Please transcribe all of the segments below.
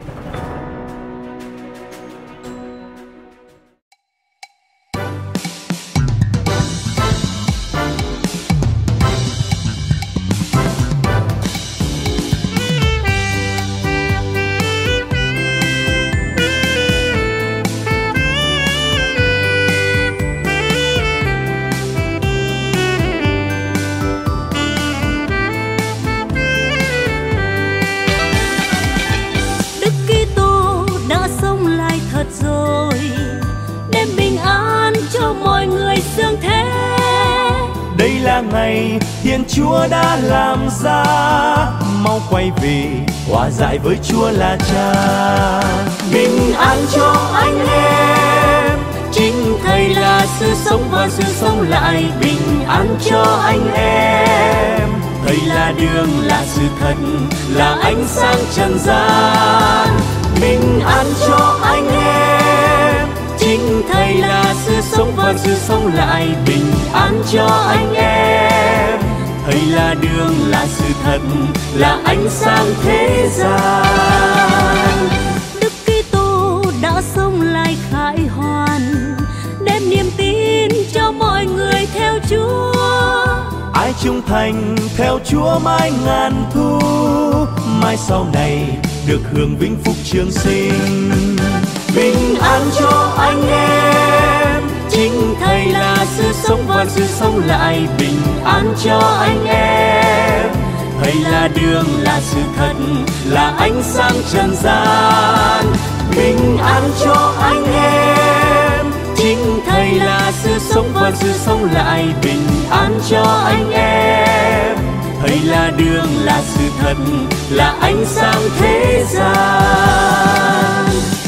Ngày Thiên Chúa đã làm ra, mau quay về hòa giải với Chúa là Cha. Bình an cho anh em, chính Thầy là sự sống và sự sống lại. Bình an cho anh em, Thầy là đường, là sự thật, là ánh sáng trần gian. Bình an cho anh em, chính Thầy là sự sống và sự sống lại. Bình an cho anh em, Thầy là đường, là sự thật, là ánh sáng thế gian. Đức Kitô đã sống lại khải hoàn, đem niềm tin cho mọi người theo Chúa. Ai trung thành theo Chúa mãi ngàn thu, mai sau này được hưởng vinh phúc trường sinh. Bình an cho anh em, chính Thầy là sự sống và sự sống lại. Bình an cho anh em, Thầy là đường, là sự thật, là ánh sáng trần gian. Bình an cho anh em, chính Thầy là sự sống và sự sống lại. Bình an cho anh em, Thầy là đường, là sự thật, là ánh sáng thế gian.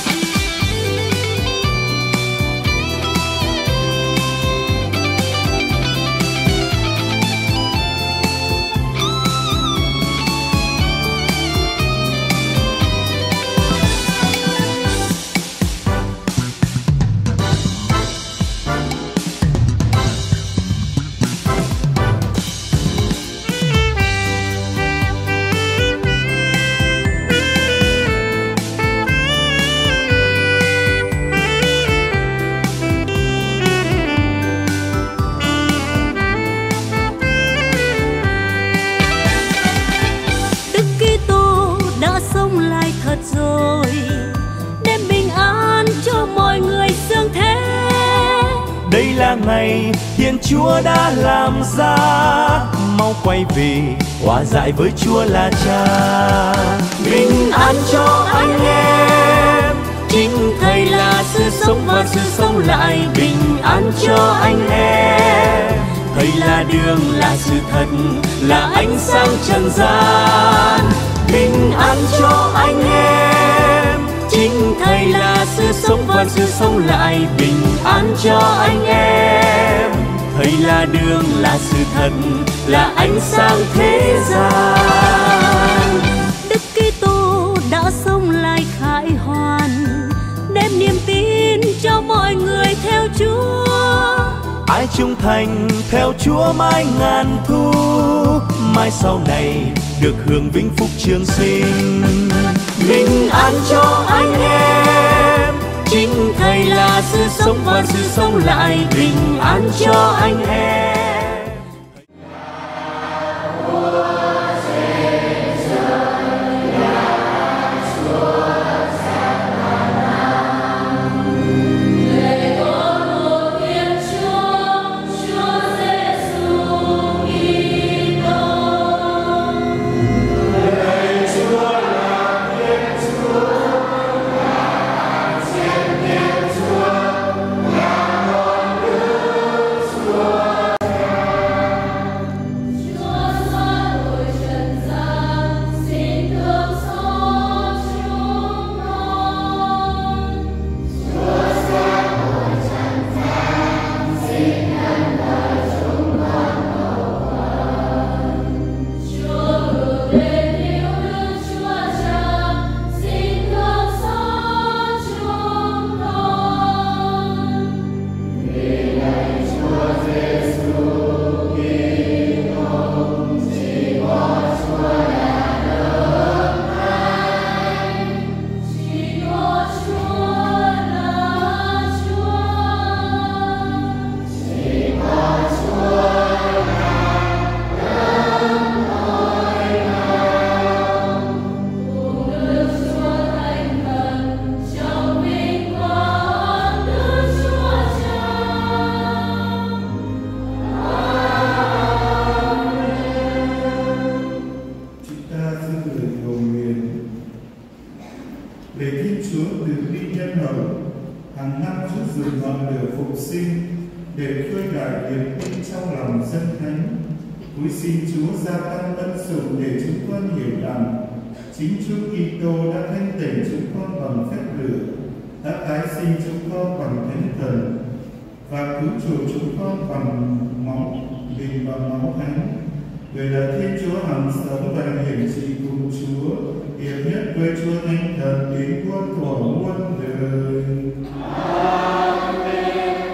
Ngày Thiên Chúa đã làm ra, mau quay về hòa giải với Chúa là Cha. Bình an cho anh em, chính Thầy là sự sống và sự sống lại. Bình an cho anh em, Thầy là đường, là sự thật, là ánh sáng trần gian. Bình an cho anh em, chính Thầy là sự sống và sự sống lại. Bình an cho anh em, Thầy là đường, là sự thật, là ánh sáng thế gian. Đức Kitô đã sống lại khải hoàn, đem niềm tin cho mọi người theo Chúa. Ai trung thành theo Chúa mãi ngàn thu, mai sau này được hưởng vinh phúc trường sinh. Bình an cho anh em, chính Thầy là sự sống và sự sống lại. Bình an cho anh em. nhân hậu. Hàng năm Chúa dùng ngọn lửa phục sinh để khơi lại niềm tin trong lòng dân thánh. Cúi xin Chúa gia tăng ân sủng để chúng con hiểu rằng chính Chúa Kitô đã thanh tẩy chúng con bằng phép lửa, đã tái sinh chúng con bằng Thánh Thần và cứu chuộc chúng con bằng máu Thánh. Người là Thiên Chúa hằng sống và hiển trị cùng Chúa, hiệp nhất với Chúa Thánh Thần đến muôn thuở muôn đời. Amen.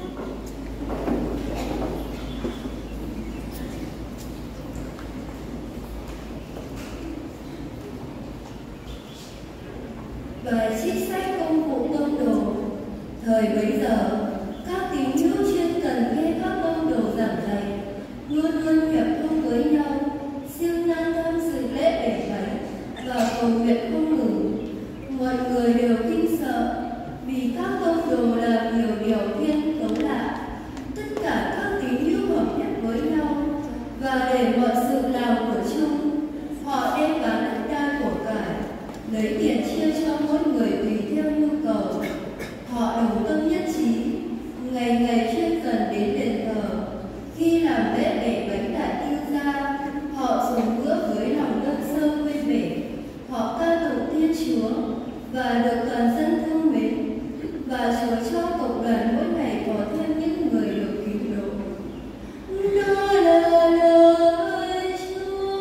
Bài trích sách Công vụ Tông đồ. Thời bấy giờ, các tín hữu chuyên cần nghe các tông đồ giảng dạy, luôn luôn hiệp thông với nhau, siêng năng tham dự lễ bể bánh và cầu nguyện không ngừng. Mọi người đều kinh sợ vì các tông đồ làm nhiều điều thiên tấu lạ. Tất cả các tín hữu hợp nhất với nhau và để mọi sự làm của chung, họ đem bán đất đai của cải, lấy tiền chia cho mỗi người tùy theo nhu cầu. Họ đồng tâm nhất trí, ngày ngày chuyên cần đến đền thờ. Khi làm lễ bể bánh đại tiêu gia, họ dùng bữa với lòng đơn sơ vui vẻ. Họ ca tụng Thiên Chúa và được toàn dân thương mến, và Chúa cho cộng đoàn mỗi ngày có thêm những người được cứu độ. Đó là lời Chúa.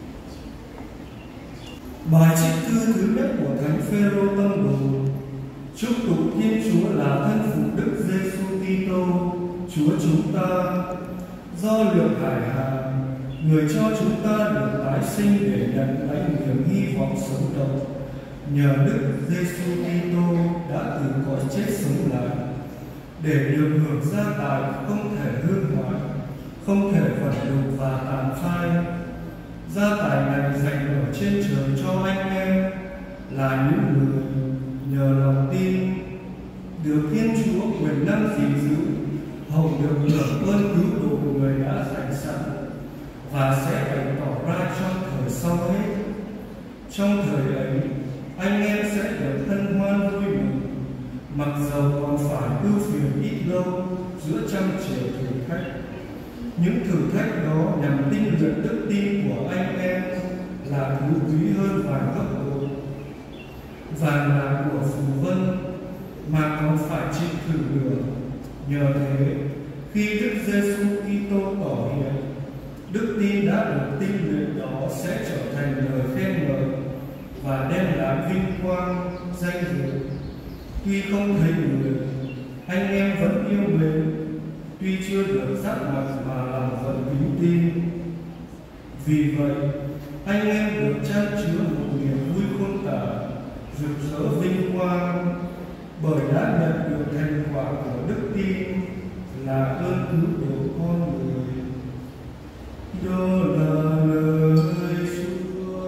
Bài trích thư thứ nhất của Thánh Phêrô Tông đồ. Chúc tụng Thiên Chúa là thân phụ Đức Giêsu Kitô, Chúa chúng ta. Do lượng hải hà, người cho chúng ta được tái sinh để nhận lấy niềm hy vọng sống động. Nhờ Đức Giêsu Kitô đã từ cõi chết sống lại, để được hưởng gia tài không thể hư hoại, không thể vật dụng và tàn phai. Gia tài này dành ở trên trời cho anh em là những người nhờ lòng tin được Thiên Chúa quyền năng gìn giữ, hầu được hưởng ơn cứu độ người đã dành sẵn và sẽ bày tỏ ra trong thời sau hết. Trong thời ấy, anh em sẽ được hân hoan vui mừng, mặc dầu còn phải ưu phiền ít lâu giữa trăm triệu thử thách. Những thử thách đó nhằm tinh luyện đức tin của anh em là thứ quý hơn vàng gấp bội. Vàng là của phù vân mà còn phải chịu thử lửa. Nhờ thế, khi Đức Giêsu Kitô tỏ hiện, đức tin đã được tinh luyện đó sẽ trở thành lời khen ngợi và đem lại vinh quang, danh dự. Tuy không thấy người, anh em vẫn yêu mến. Tuy chưa được giác mặt mà lòng vẫn kính tin. Vì vậy, anh em được chan chứa một niềm vui khôn tả, rực rỡ vinh quang, bởi đã nhận được thành quả của đức tin là ơn cứu độ con người. Đó là lời Chúa.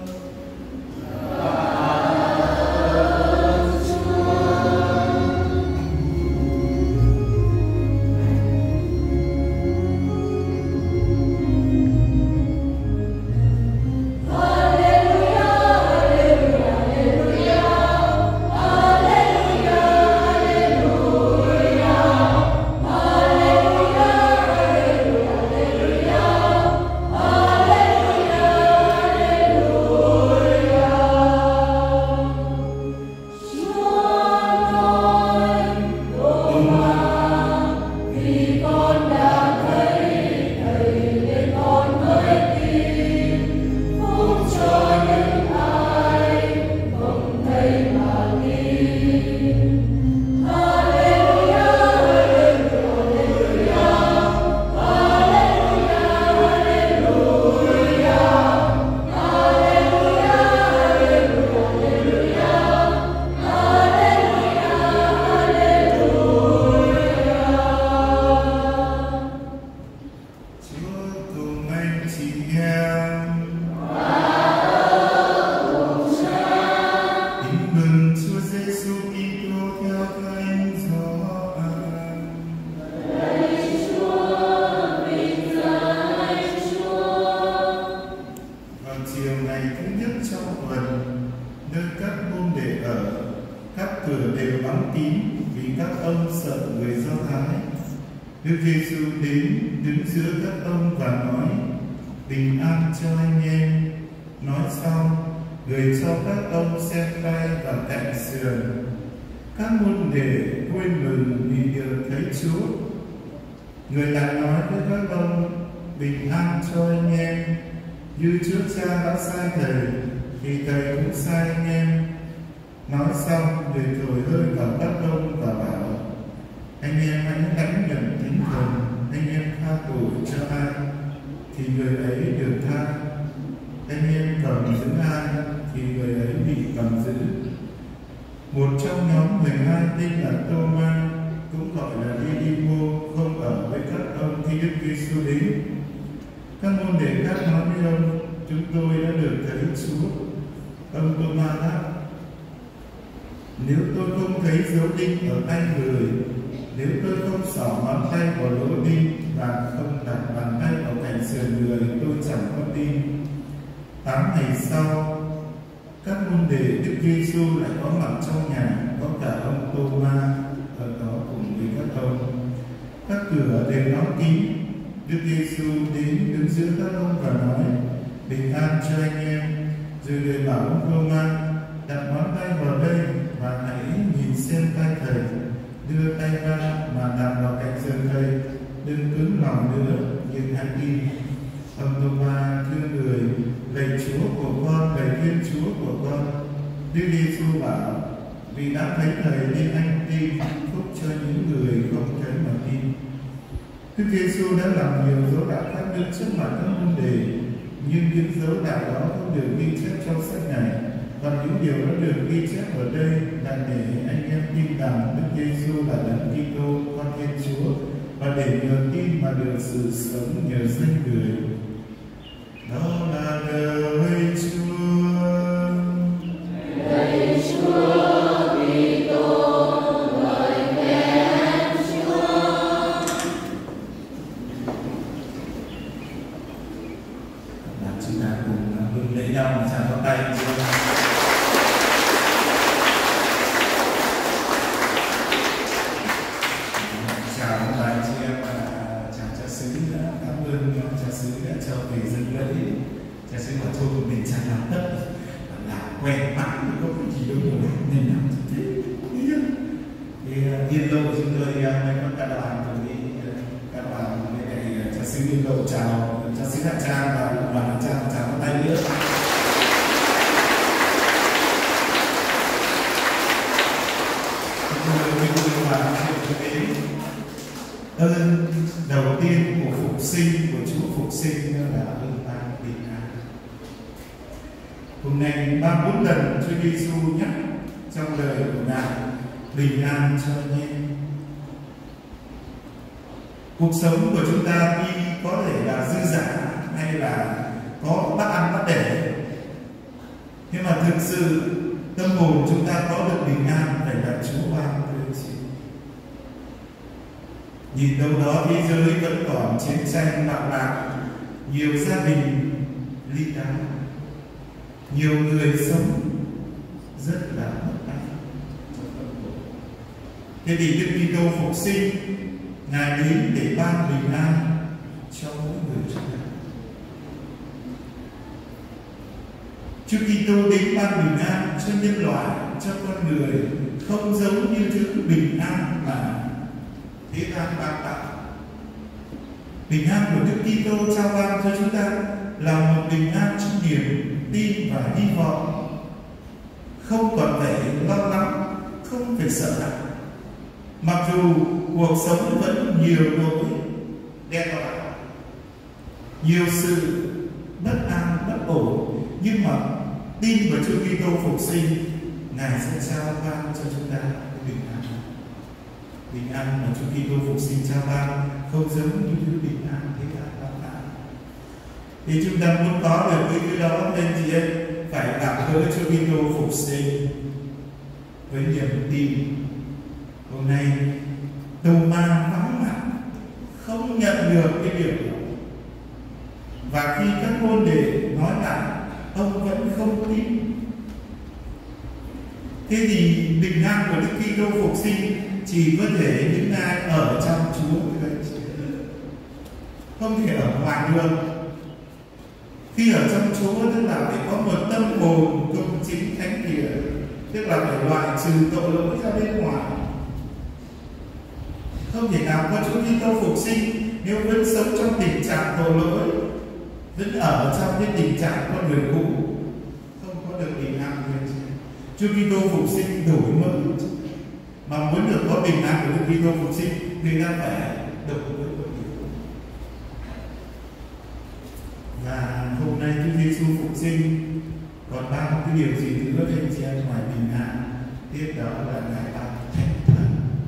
Đức Giêsu đến đứng giữa các ông và nói: bình an cho anh em. Nói xong, người cho các ông xem tay và cạnh sườn. Các môn đệ vui mừng vì được thấy Chúa. Người lại nói với các ông: bình an cho anh em. Như Chúa Cha đã sai thầy, thì thầy cũng sai anh em. Nói xong, người thổi hơi vào các ông và bảo: anh em hãy lãnh nhận thánh thần. Anh em tha tội cho ai thì người ấy được tha. Anh em cầm giữ ai thì người ấy bị cầm giữ. Một trong nhóm 12 tên là Tô-ma, cũng gọi là Đi-đi-mô, không ở với các ông khi Đức Giêsu đến. Các môn đệ khác nói với ông: chúng tôi đã được thấy Chúa. Ông Tô-ma đáp: nếu tôi không thấy dấu đinh ở tay người, nếu tôi không xỏ ngón tay vào lỗ đinh và không đặt bàn tay vào cạnh sườn người, tôi chẳng có tin. 8 ngày sau, các môn đệ Đức Giêsu lại có mặt trong nhà, có cả ông Tô-ma ở đó cùng với các ông. Các cửa đều đóng kín. Đức Giêsu đến đứng giữa các ông và nói: bình an cho anh em. Rồi người bảo ông Tô-ma: đặt ngón tay vào đây và hãy nhìn xem tay thầy. Đưa tay ra mà đặt vào cạnh sườn thầy. Đừng cứng lòng nữa, nhưng hãy tin. Ông Tô-ma thưa người: lạy Chúa của con, lạy Thiên Chúa của con. Đức Giêsu bảo: vì đã thấy thầy nên anh tin phúc cho những người không thấy mà tin. Đức Giêsu đã làm nhiều dấu đạo khác nữa trước mặt các môn đệ, nhưng những dấu đạo đó không được ghi chép trong sách này. Và những điều đã được ghi chép ở đây là để anh em tin rằng Đức Giêsu là Đấng Kitô, con Thiên Chúa, và để nhờ tin mà được sự sống nhờ danh Người. Đó là lời Chúa. Lời Chúa Kitô, lời khen Chúa. Và chúng ta cùng hưởng lễ nhau và chào tay. Chào các anh chị em và chào cha xứ nữa. Cảm ơn cha xứ đã cho về dân lễ. Cha xứ bảo thôi mình chẳng làm tất là quen mãi có cái gì đâu rồi nên làm như thế. Thì Yên Lâu chúng tôi mới có các đoàn rồi đi các đoàn để cha xứ Yên Lâu chào cha xứ Hạ Trang và đoàn Hạ Trang chào các tay nữa. Ơn đầu tiên của phục sinh của Chúa phục sinh là ơn ban bình an. Hôm nay 34 lần Chúa Giêsu nhắc trong lời của Ngài bình an cho anh em. Cuộc sống của chúng ta tuy có thể là dư dả hay là có bắt ăn bắt để, nhưng mà thực sự tâm hồn chúng ta có được bình an phải là Chúa ban cho chị. Nhìn đâu đó thế giới vẫn còn chiến tranh bạo loạn, nhiều gia đình ly tán, nhiều người sống rất là bất an. Thế thì Đức Kitô phục sinh, Ngài đến để ban bình an cho mỗi người chúng ta. Chúa Kitô đến ban bình an cho nhân loại, cho con người, không giống như thứ bình an mà thế gian ban tặng. Bình an của Đức Kitô trao ban cho chúng ta là một bình an trong niềm tin và hy vọng, không còn phải lo lắng, không phải sợ hãi. Mặc dù cuộc sống vẫn nhiều nỗi đe dọa, nhiều sự bất an, bất ổn, nhưng mà tin vào Chúa Kitô phục sinh, Ngài sẽ trao ban cho chúng ta bình an. Bình an mà Chúa Kitô phục sinh trao ban không giống như thứ bình an thế gian ban tặng. Thì chúng ta muốn có được cái thứ đó nên chị em phải gặp gỡ Chúa Kitô phục sinh với niềm tin. Hôm nay Tô-ma vắng mặt, không nhận được cái điều đó, và khi các môn đệ nói lại, ông vẫn không tin. Thế thì bình an của Đức Kitô phục sinh chỉ có thể những ai ở trong Chúa mới vậy, không thể ở ngoài đường. Khi ở trong Chúa tức là phải có một tâm hồn công chính thánh thiện, tức là phải loại trừ tội lỗi ra bên ngoài. Không thể nào có Chúa Kitô phục sinh nếu vẫn sống trong tình trạng tội lỗi, vẫn ở trong cái tình trạng con người cũ, không có được bình an. Chúa Kitô phục sinh đổi mới, mà muốn được có bình an của Đức Kitô phục sinh thì ta phải đổi mới con người. Và hôm nay Chúa Giêsu phục sinh còn bao cái điều gì nữa anh chị em ngoài bình an? Tiếp đó là Ngài ban thánh thần.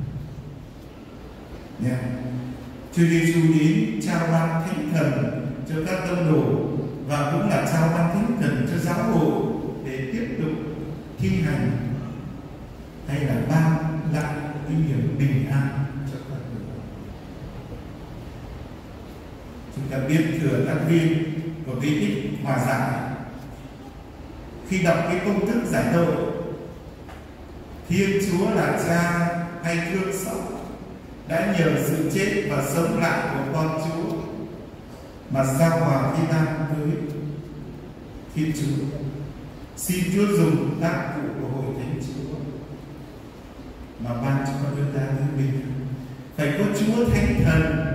Nha. Chúa Giêsu đến trao ban thánh thần cho các tông đồ và cũng là trao ban thánh thần cho giáo hội để tiếp tục thi hành hay là ban lại cái niềm bình an cho các người. Chúng ta biết thừa tác viên của bí tích hòa giải khi đọc cái công thức giải tội, Thiên Chúa là Cha hay thương xót đã nhờ sự chết và sống lại của con Chúa mà giao hòa thế gian với Thiên Chúa. Xin Chúa dùng tác vụ của Hội Thánh Chúa mà ban cho con chúng ta như mình. Phải có Chúa Thánh Thần,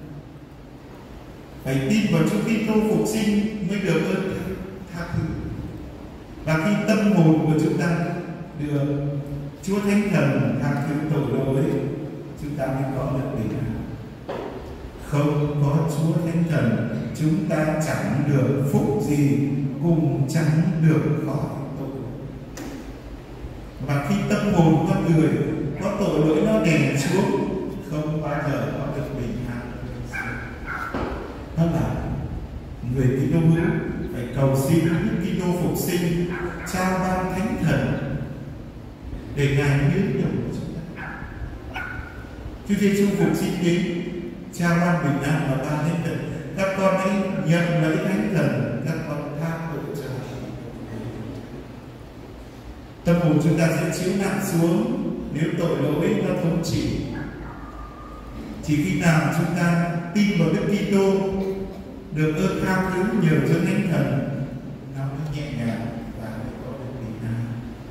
phải tin vào Chúa Kitô phục sinh mới được ơn tha thứ. Và khi tâm hồn của chúng ta được Chúa Thánh Thần tha thứ tội lỗi, chúng ta mới có được bình an. Không có Chúa Thánh Thần, chúng ta chẳng được phúc gì, cùng chẳng được khỏi tội. Và khi tâm hồn con người có tội lỗi nó đè xuống, không bao giờ có được bình an. Đó là người Kitô hữu phải cầu xin Đức Kitô phục sinh trao ban Thánh Thần để Ngài biến đổi chúng ta. Chúa Giêsu phục sinh đến trao ban bình an và ban Thánh Thần. Các con hãy nhận lấy Thánh Thần, các con tha tội cho tâm hồn chúng ta sẽ chiếu nặng xuống nếu tội lỗi nó thống trị. Chỉ khi nào chúng ta tin vào Đức Kitô, được ơn tha thứ nhờ cho Thánh Thần, nó mới nhẹ nhàng và mới có được bình an.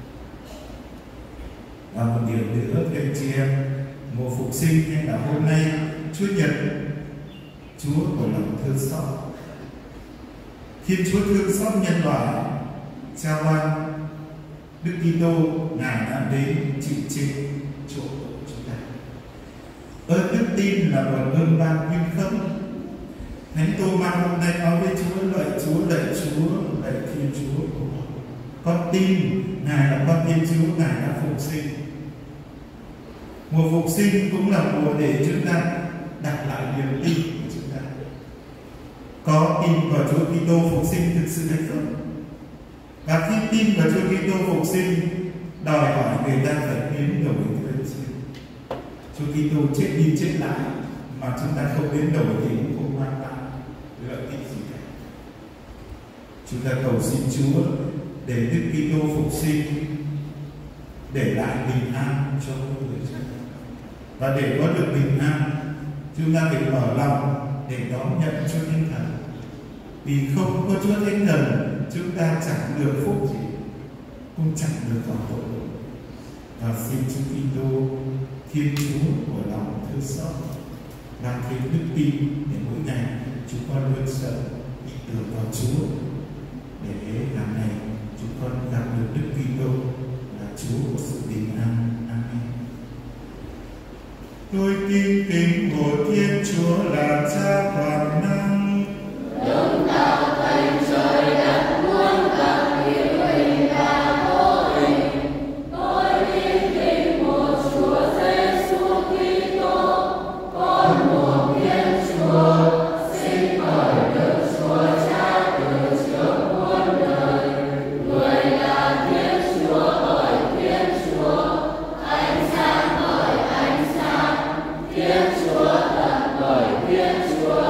Và một điều nữa các chị em, mùa phục sinh hay là hôm nay Chúa Nhật, Chúa của lòng thương xót. Thiên Chúa thương xót nhân loại, trao ban Đức Kitô, Ngài đã đến chịu chết chỗ chúng ta. Ơn đức tin là một ơn ban nguyên không. Thánh Tô Ma hôm nay nói với Chúa: lạy Chúa, lạy Chúa, lạy Thiên Chúa của con tin Ngài là con Thiên Chúa, Ngài đã phục sinh. Mùa phục sinh cũng là mùa để chúng ta đặt lại niềm tin của chúng ta. Có tin vào Chúa Kitô phục sinh thực sự hay không? Và khi tin vào Chúa Kitô phục sinh, đòi hỏi người ta phải biến đổi thường xuyên. Chúa Kitô chết đi chết lại mà chúng ta không biến đổi thì cũng không mang lại lợi ích gì cả. Chúng ta cầu xin Chúa để Đức Kitô phục sinh, để lại bình an cho mỗi người chúng ta. Và để có được bình an, chúng ta phải mở lòng để đón nhận Chúa Thánh Thần. Vì không có Chúa Thánh Thần, chúng ta chẳng được phúc gì, cũng chẳng được khỏi tội lỗi. Và xin Chúa Kitô, Thiên Chúa của lòng thương xót, ban thêm đức tin để mỗi ngày chúng con luôn sợ bị tưởng vào Chúa, để hàng ngày chúng con gặp được Đức Kitô là Chúa của sự bình an. Amen. Tôi tin kính một Thiên Chúa là Cha toàn năng, đấng tạo thành trời đất muôn vật hữu hình và vô hình. Tôi tin kính một Chúa Giêsu Kitô, con một Thiên Chúa, sinh khởi Đức Chúa Cha từ trước muôn đời. Người là Thiên Chúa bởi Thiên Chúa, ánh sáng bởi ánh sáng, Thiên Chúa thật bởi Thiên Chúa.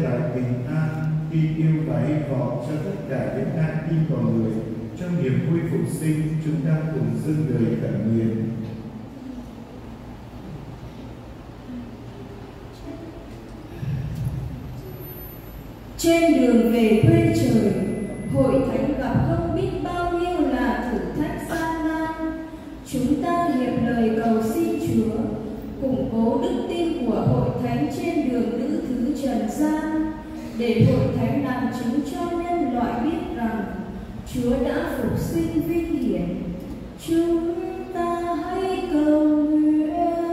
lại bình an, tin yêu và hy vọng cho tất cả những ai tin vào người. Trong niềm vui phục sinh, chúng ta cùng dâng lời khẩn nguyện. Trên đường về quê trời, hội thánh gặp không biết bao nhiêu là thử thách gian nan. Chúng ta hiệp lời cầu xin Chúa củng cố đức tin của hội thánh trên đường lữ thứ trần gian, để hội thánh làm chứng cho nhân loại biết rằng Chúa đã phục sinh vinh hiển. Chúng ta hãy cầu nguyện.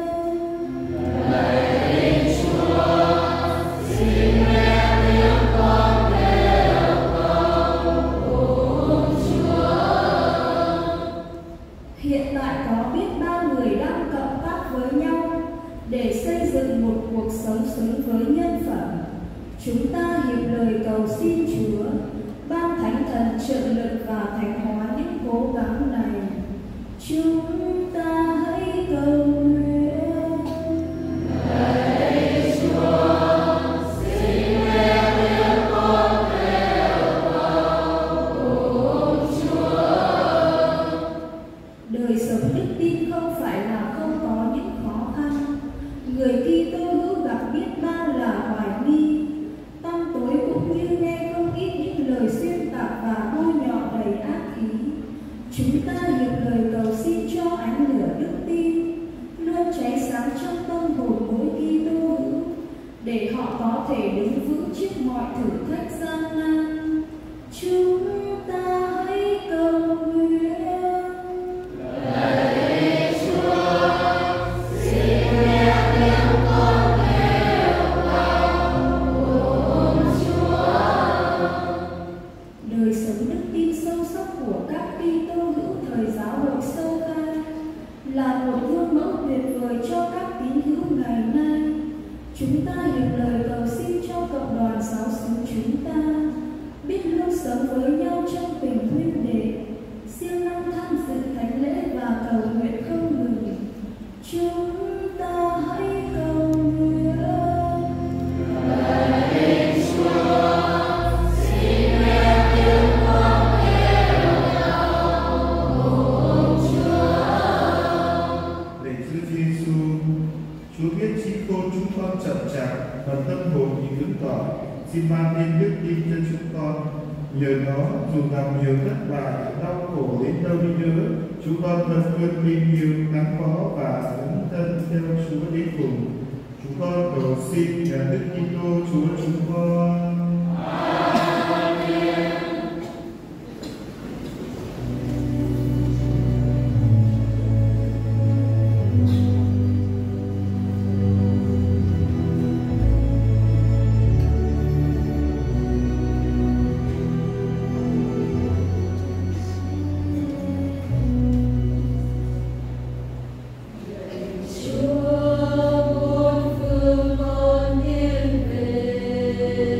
Lạy Chúa, xin nghe tiếng con kêu cầu của Chúa. Hiện tại có biết bao người đang cộng tác với nhau để xây dựng một cuộc sống xứng với nhân phẩm. Chúng ta hiệp lời cầu xin Chúa ban Thánh Thần trợ lực và thánh hóa những cố gắng này. Chúng ta hãy cầu nguyện. Lạy Chúa, xin nghe tiếng con kêu cầu của Chúa. Đời sống đức tin không phải là không có những khó khăn. Người Kitô hữu gặp biết bao là hoài nghi, tăm tối cũng như nghe không ít những lời xuyên tạc và bôi nhọ đầy ác ý. Chúng ta hiệp lời cầu xin cho ánh lửa đức tin luôn cháy sáng trong tâm hồn mỗi Kitô hữu, để họ có thể đứng vững trước mọi thử thách gian nan. Chúng ta hãy cầu nguyện. Lạy Chúa, xin nghe tiếng con kêu cầu của Chúa. Đời sống đức tin sâu sắc của các Kitô hữu thời giáo hội sơ khai là một gương mẫu tuyệt vời cho các tín hữu ngày nay. Chúng ta hiệp lời cầu xin cho cộng đoàn giáo xứ chúng ta biết luôn sống với nhau trong tình huynh đệ, siêng năng tham dự thánh lễ và cầu nguyện không ngừng. Chúng ta hãy cầu nguyện. Lạy Chúa, xin nghe tiếng con kêu cầu của Chúa. Lạy Chúa Giêsu, Chúa biết trí khôn chúng con chậm chạp và tâm hồn thì cứng cỏi, xin ban thêm đức tin cho chúng con. Nhờ đó, dù gặp nhiều thất bại, đau khổ đến đâu đi nữa, chúng con vẫn luôn tin yêu, gắn bó và dấn thân theo Chúa đến cùng. Chúng con cầu xin nhờ Đức Kitô Chúa chúng con. Chúa muôn phương con thiên về.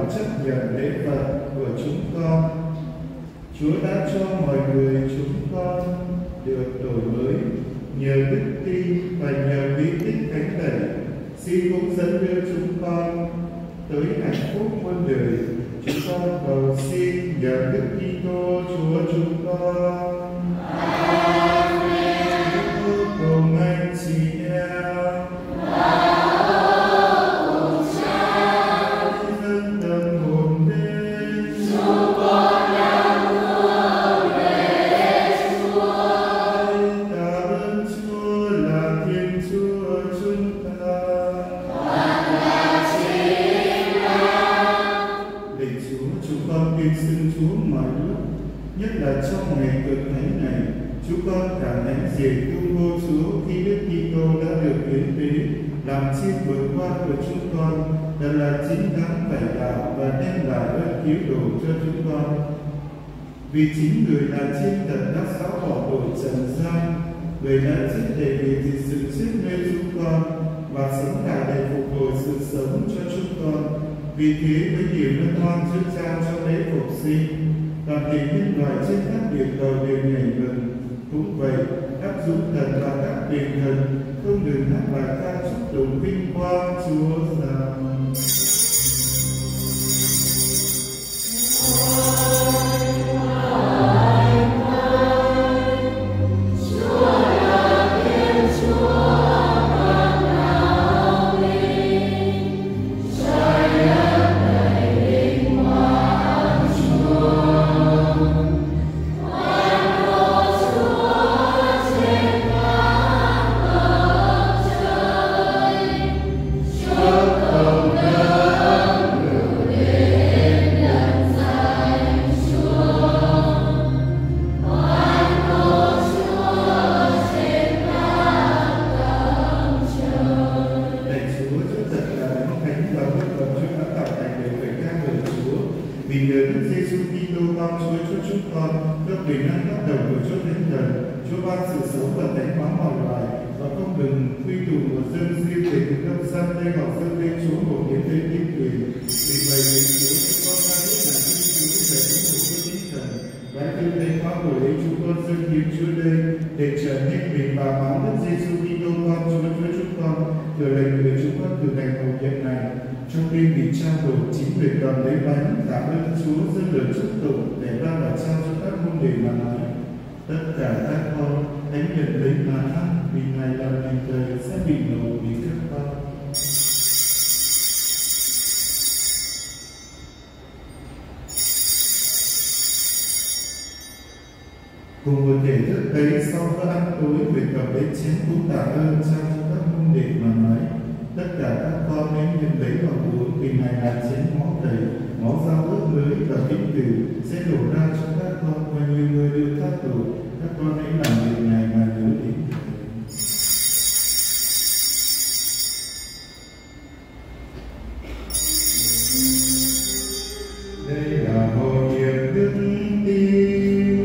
chấp nhận lễ vật của chúng con. Chúa đã cho mọi người chúng con được đổi mới nhờ đức tin và nhờ bí tích thánh tẩy. Xin cũng dẫn đưa chúng con tới hạnh phúc muôn đời. Chúng con cầu xin nhờ Đức Kitô Chúa chúng con. Amen. Cùng anh chị em. Dâng tâm hồn lên. Chúng con đang hướng về Chúa. Cảm ơn Chúa là Thiên Chúa chúng ta. Chúng con tuyên xưng Chúa mọi lúc, nhất là trong ngày cực thánh này. Chúng con cảm thánh diệt tung hô Chúa khi Đức Kitô đã được hiến tế làm chiên vượt qua của chúng con, đã là chính đáng cải tạo và đem lại ơn cứu độ cho chúng con. Vì chính người là chiên thật đã xóa bỏ tội trần gian, người đã chết để vì sự chết nơi chúng con và sống lại để phục hồi sự sống cho chúng con. Vì thế với nhiều ân hoan chứa chan cho lễ phục sinh, toàn thể nhân loại trên các địa cầu đều nhảy mừng. Cũng vậy, các dũng thần và các vị thần không ngừng hát bài ca chúc tụng vinh quang Chúa rằng. Vì nhờ Đức Giêsu Kitô con Chúa cho chúng con, các quyền năng bắt đầu của Chúa Thánh Thần, Chúa ban sự sống và thánh hóa mọi loài và không ngừng quy tụ một dân riêng về từ đông sang tây họ dâng lên Chúa một hiến tế thiên quyền. Vì vậy vì Chúa chúng con ra biết là Chúa về những một Chúa Thánh Thần, và từ thánh hóa của ấy chúng con dâng hiến Chúa đây để trở nên mình và máu Đức Giêsu Kitô con Chúa cho chúng con, thừa lệnh người chúng con từ thành hậu hiện này. Trong đêm bị trao đổi, chính quyền đoàn lấy bánh cảm ơn Chúa dâng lời chúc tụng để ban và trao cho các môn đệ mà nói: tất cả các con hãy nhận lấy mà ăn, vì Ngài là mình đời sẽ bị nổ vì các con. Cùng một thể thức ấy, sau bữa ăn tối, người cầm lấy chén cũng tạ ơn trao cho các môn đệ mà nói: tất cả các con hãy nhận lấy và uống, vì Ngài là chén máu đầy, máu giao ước mới và vĩnh cửu sẽ đổ ra cho các con và nhiều người được tha tội. Các con hãy làm việc này mà nhớ đến. Đây là hội niệm đức tin.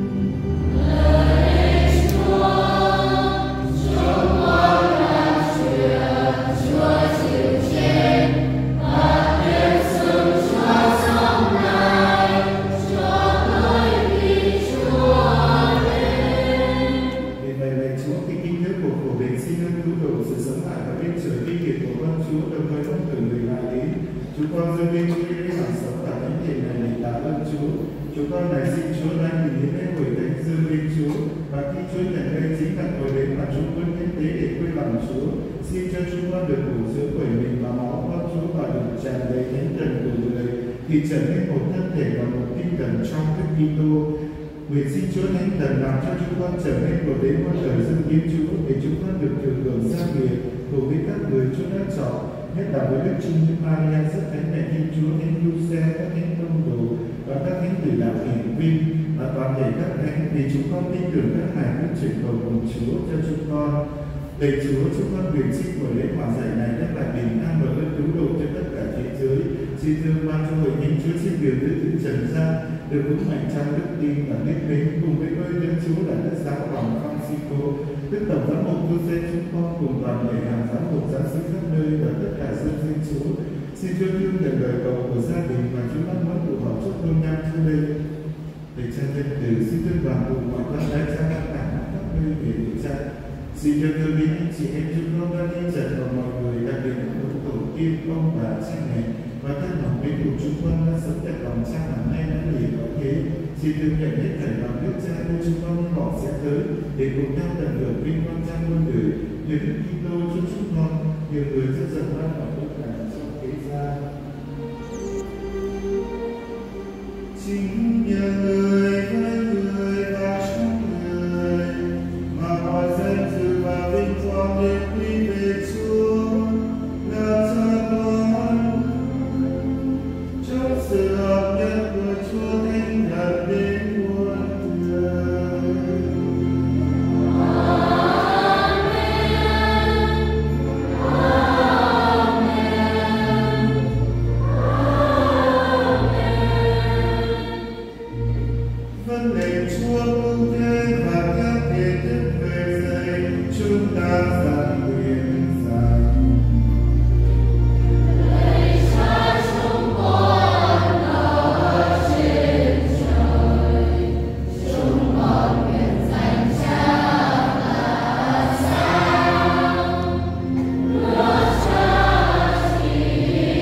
Chúng con dâng lên Chúa lễ hoàn sống và thánh thể này để tạ ơn Chúa. Chúng con lại xin Chúa đang nhìn đến lễ hội thánh dâng lên Chúa, và khi Chúa nhận đây chính là hồi đến mà chúng con hiến tế để quên lòng Chúa. Xin cho chúng con được bổ dưỡng bởi mình và máu con Chúa và được tràn đầy thánh thần của người, thì trở nên một thân thể và một tinh thần trong Đức Kitô. Nguyện xin Chúa Thánh Thần làm cho chúng con trở nên một đến muôn đời dâng hiến Chúa, để chúng con được thừa hưởng sang biệt cùng với các người Chúa đã chọn, nhất là với Đức Trinh Nữ Maria, rất thánh mẹ Thiên Chúa, Thánh Giuse, các thánh tông đồ và các thánh tử đạo hiển vinh và toàn thể các thánh, vì chúng con tin tưởng các ngài cũng chuyển cầu cùng Chúa cho chúng con. Lạy Chúa, chúng con nguyện xin buổi lễ hòa giải này đem lại bình an và ơn cứu độ cho tất cả thế giới. Xin thương ban cho hội thánh Chúa trên đường thứ thứ trần gian được vững mạnh trong đức tin và nết mến, cùng với ơn Đức Chúa là Đức Giáo Hoàng Francisco, Đức Tổng giám mục Giuse, chúng con cùng toàn thể hàng giám mục giáo sứ khắp nơi và tất cả dân dân Chúa. Xin Chúa thương nhận lời cầu của gia đình Cha Thiên Tử, xin thương đoàn tụ mọi con đã cha các bạn các nơi về với Cha. Xin cho thương mến anh chị em chúng con đã đi chặt vào mọi người, đặc biệt là tổ tiên, ông bà, cha mẹ và các học viên của chúng con đã sống tại lòng Cha mà nay đã lìa cõi thế. Xin thương nhận hết thảy lòng nước Cha nơi chúng con hy vọng sẽ tới để cùng nhau tận hưởng vinh quang Cha muôn đời. Nhờ Đức Kitô cho chúng con, nhiều người rất rộng ra mọi tất cả trong thế gian. Chính nhờ người với người và trong người mà mọi danh dự và vinh quang đều quy về Chúa, là Cha con. Trong sự hợp nhất của Chúa Thánh Thần đến muôn đời. Vâng lệnh Chúa cứu thế và các thể thức về dạy chúng ta dặn nguyện rằng Lạy Cha chúng con ở trên trời, chúng con nguyện danh Cha là sao, nước Cha chỉ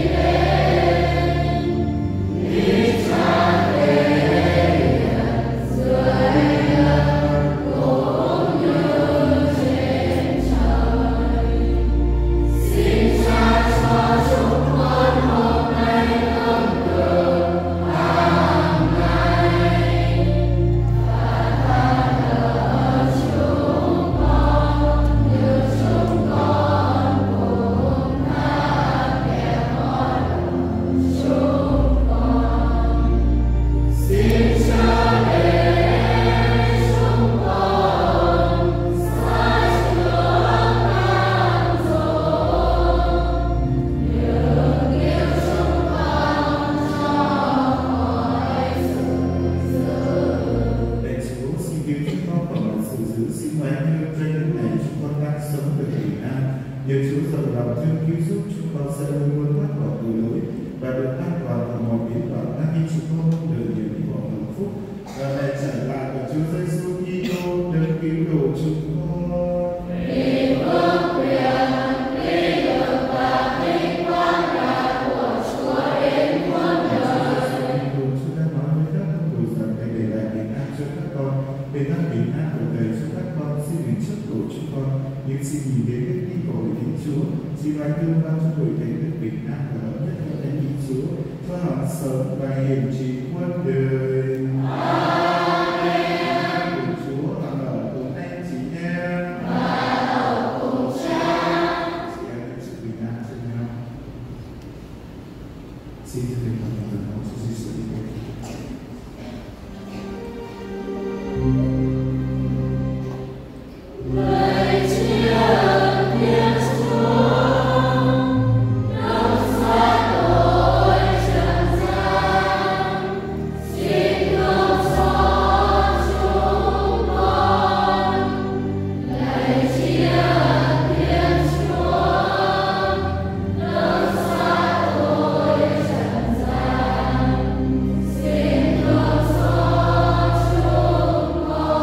đến, ý Cha thể hiện dưới đất cũng như trên trời. Xin Cha cho chúng con hôm nay cơm được hàng ngày, và tha nợ chúng con như chúng con cũng tha kẻ có lỗi chúng con. Xin Cha để chúng con sai trước cam dỗ, nhưng yêu chúng con cho khỏi sự dữ. Lạy Chúa, xin cứu chúng con khỏi mọi sự dữ, xin mãi như trên nước này chúng con đang sống được bình an. Nhờ Chúa rộng lòng thương cứu giúp chúng con sẽ luôn luôn thoát khỏi tội lỗi và được an toàn khỏi mọi biến loạn, đang khi chúng con mong đợi nhiều hy vọng hạnh phúc và ngày trở lại của Chúa Giêsu Kitô đấng cứu độ chúng con. Vì vương quyền, uy lực và vinh quang là của Chúa đến muôn đời. Chúa đã nói với các ông đồ rằng hãy để lại bình an cho các con, để các bình an của Thầy cho các con. Xin đừng chấp đổ chúng con, nhưng xin nhìn đến đức tin của Hội Thánh Chúa. Xin ban thương ban cho Hội Thánh đức bình an và hợp nhất của Thánh Ý Chúa, cho hằng sống và hiển trị muôn đời. Amen. Của Chúa hằng ở cùng anh chị em. Và ở cùng Cha. Chị em được sự bình an cho nhau. Xin cho Thầy con một lần nữa cho Giêsu Kitô. Lời chiên Thiên Chúa, đấng xóa tội trần gian, xin thương xót chúng con. Lời chiên Thiên Chúa, đấng xóa tội trần gian, xin thương xót chúng con.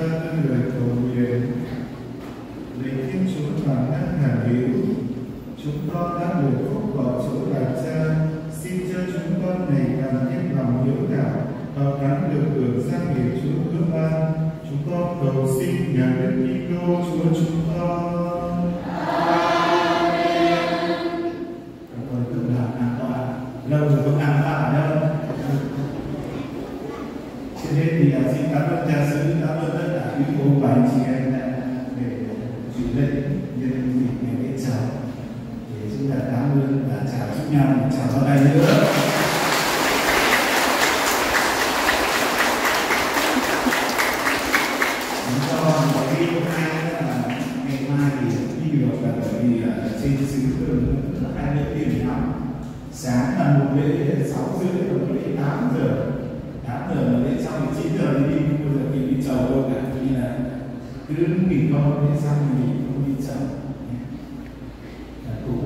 dâng lời cầu nguyện. Lạy Thiên Chúa toàn năng hằng hữu, chúng con đã được phúc vào chỗ làm cha, xin cho chúng con ngày càng thêm lòng hiếu đạo và gắn được hưởng sang nghề Chúa ước ban. Chúng con cầu xin nhà Đức Kitô Chúa chúng con. Amen. Cảm ơn cộng đoàn an toàn. Lâu rồi không an toàn ở đâu. Trước hết thì xin cảm ơn cha xứ, cảm ơn tất cả quý cô và anh chị em đã để chủ lệnh nhân dịp ngày lễ chào. Để chúng ta cảm ơn và chào chúc nhau một chào sau đây nữa. Trên xứ thường hai lễ tiền học, sáng là một lễ 6 rưỡi, một lễ 8 giờ là lễ xong thì 9 giờ đi bây giờ mình đi chầu đâu cả, như là cứ nghỉ con lễ xong thì không đi chầu. Cũng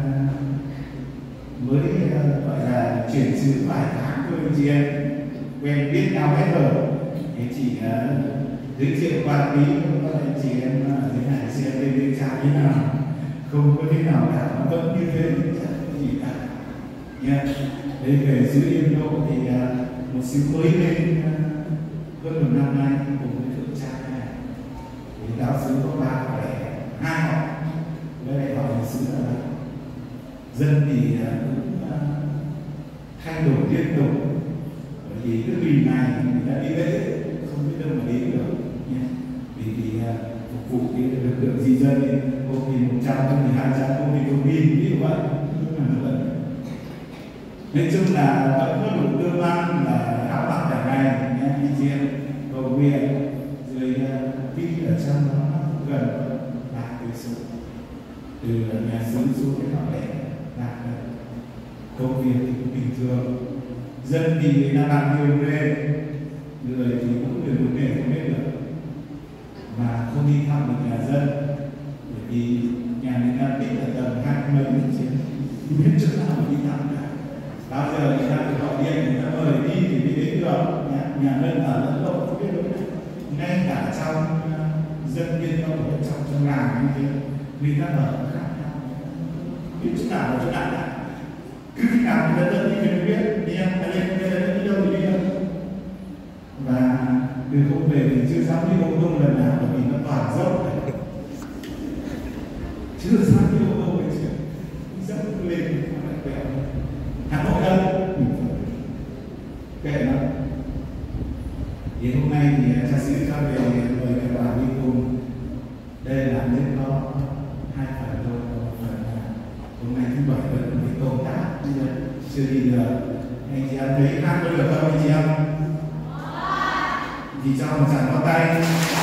mới gọi là chuyển xứ vài tháng thôi chị em quen biết nhau hết rồi, thì chỉ giới thiệu qua tí không có anh chị em ở dưới này xem bên cha như nào, không có thế nào cả, nó vẫn như thế, chẳng có gì cả nha. Đây về xứ Yên Đô thì một xứ mới lên hơn một năm nay cùng với thượng cha này, thì giáo xứ có 3 họ đẻ, 2 họ với lại họ là xứ là dân thì cũng thay đổi liên tục, bởi vì cái vì này người ta đi lễ không biết đâu mà đi được nha, vì phục vụ cái lực lượng di dân thì hôm thì 100, hôm thì 200, hôm thì 1.000, ví dụ vậy. Nói chung là vẫn có đủ cơm ăn và áo mặc cả ngày nhé, đi chiên cầu nguyện rồi đi ở trong nó gần 3 cây số từ nhà xứ xuống cái họ đẻ đạt công việc thì cũng bình thường, dân thì là làm nhiều nghề, người thì cũng được một nghề không biết được mà không đi thăm được nhà dân, bởi vì nhà người ta biết là tầm 20 mấy chứ không biết chỗ nào mà đi thăm cả. Bao giờ người ta phải gọi điện, người ta mời đi thì mới đến được, nhà dân ở lẫn lộn không biết đâu, ngay cả trong dân viên đâu ở trong làng như thế, người ta ở khác nhau, biết chỗ nào là chỗ nào cả, cứ khi nào người ta dẫn đi mình biết, đi em ở đây đi đâu thì đi đâu. Và từ hôm về thì chưa dám đi ô tô lần nào, bởi vì nó toàn dốc này, chưa dám đi ô tô này chứ dốc lên lại quẹo Hà Nội đâu kệ lắm. Thì hôm nay thì cha sĩ cho về mời các bạn đi cùng, đây là nên có 2 phần thôi, một phần là hôm nay thứ Bảy vẫn phải công tác chưa đi được. Anh chị em thấy hát có được không anh chị em? Thì cho một tràng pháo tay.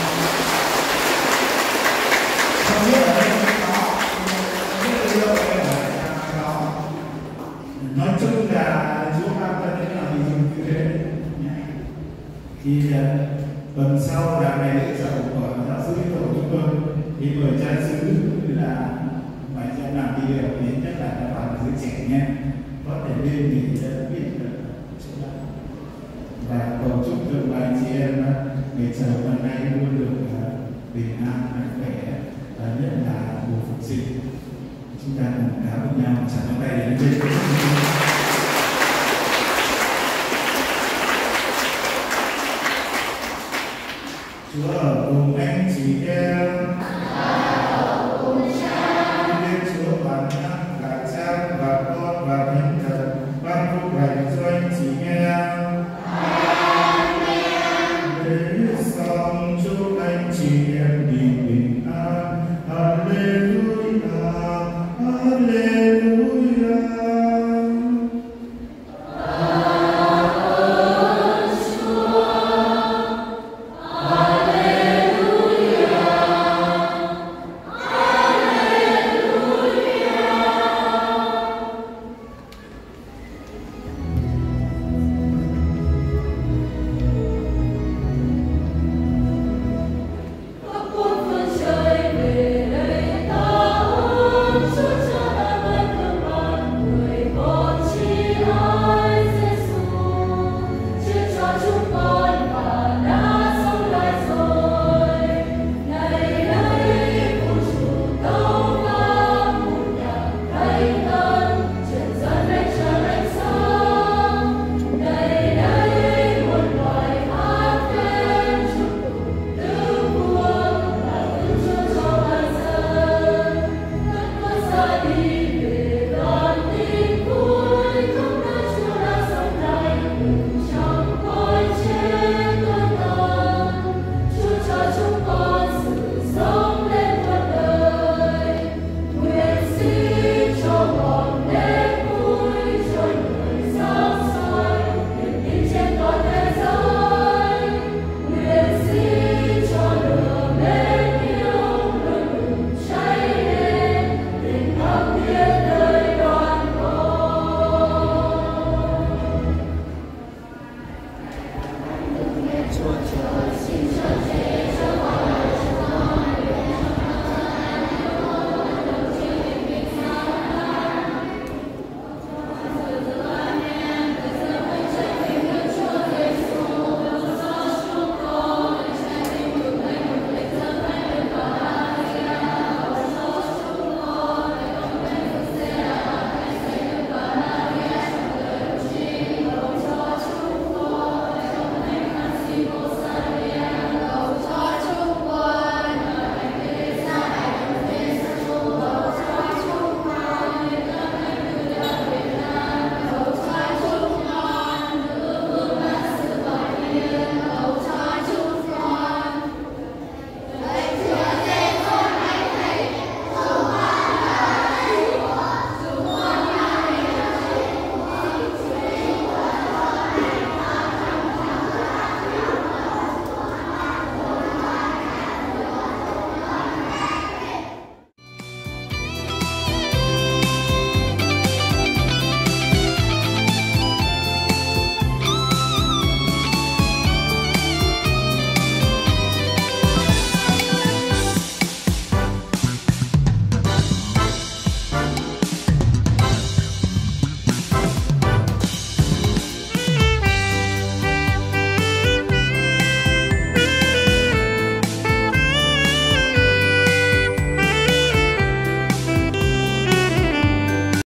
Không biết ở đây có, không biết ở đây có. Nói chung là Chúa ban cho thế nào thì dùng như thế. Thì tuần sau là ngày lễ chầu của giáo sư tổ chúng tôi, thì mời cha xứ cũng như là phải cho làm đi đều, thì nhất là các bạn giới trẻ nhé, có thể lên thì biết được chỗ đó. Và cầu chúc cho bà anh chị em ngày chầu năm nay luôn được bình an, mạnh khỏe và nhất là mùa phục sinh. Chúng ta cùng cáo với nhau chào tay đến đây.